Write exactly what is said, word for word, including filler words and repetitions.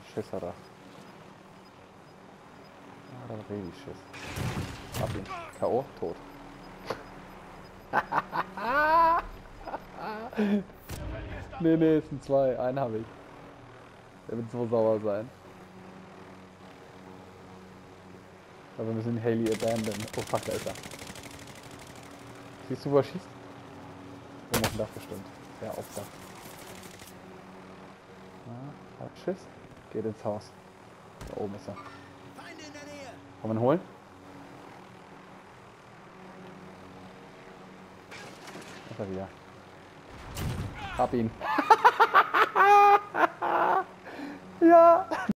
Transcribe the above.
Schiss hat er. Ah, da rede ich Schiss. Hab ihn. K O, tot. Nee, nee, es sind zwei. Einen habe ich. Der wird so sauer sein. Aber wir müssen Haley abandon. Oh fuck, da ist er. Siehst du, wo er schießt? Oben auf dem Dach bestimmt. Ja, auf Dach. Ah, hat Schiss. Geht ins Haus. Da oben ist er. Wollen wir ihn holen? Da ist er wieder. Hab ihn. Ja.